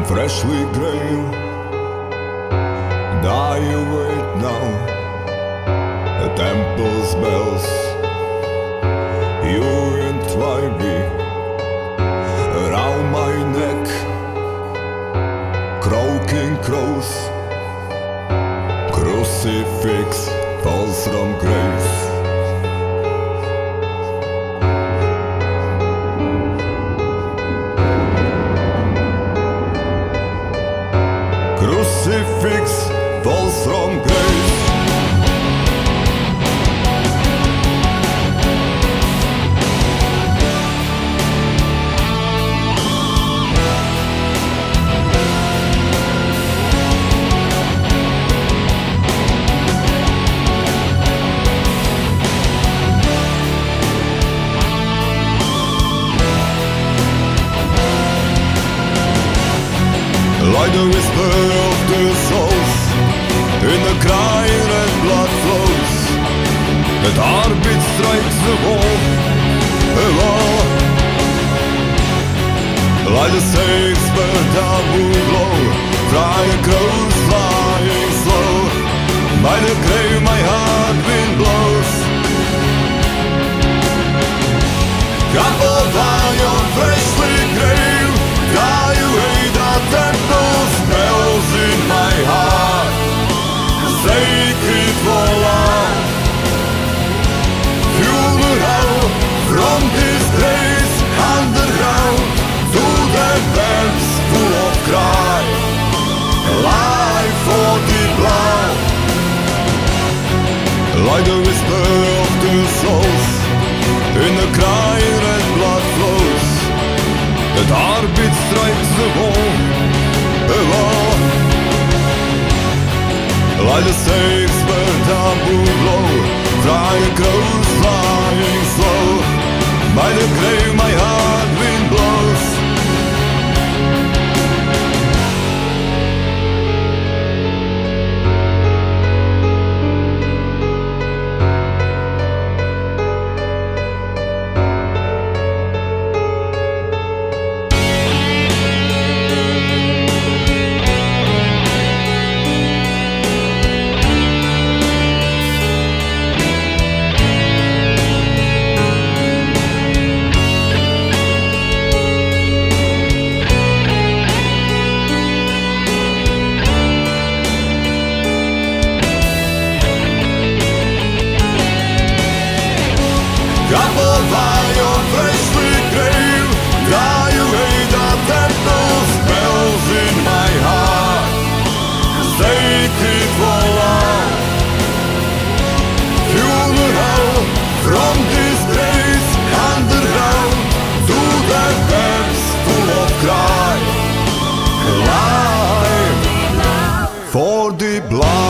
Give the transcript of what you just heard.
freshly grave. Die you wait now, the temple's bells, you entwine me around my neck. Croaking crows, crucifix falls from grace. Crucifix falls from grace. Like the whisper of the souls in the crying red blood flows, that heartbeat strikes the wall, a wall. Like the saints per taboo glow, flying crows flying slow. By the grave my heart wind blows. Couple by your freshly grave, die away the temple's bells in my heart, sacred for love. Funeral from disgrace underground to the depths full of cry, life for the blood. Like the whisper of the souls in the crying red blood flows, that heartbeat strikes the wall, a wall. Like the saints per taboo glow, flying crows flying slow. By the grave my heart wind blows. Couple by your freshly grave, die away the temple's bells in my heart, sacred for love. Funeral from disgrace underground to the depths full of cry, life for the blood.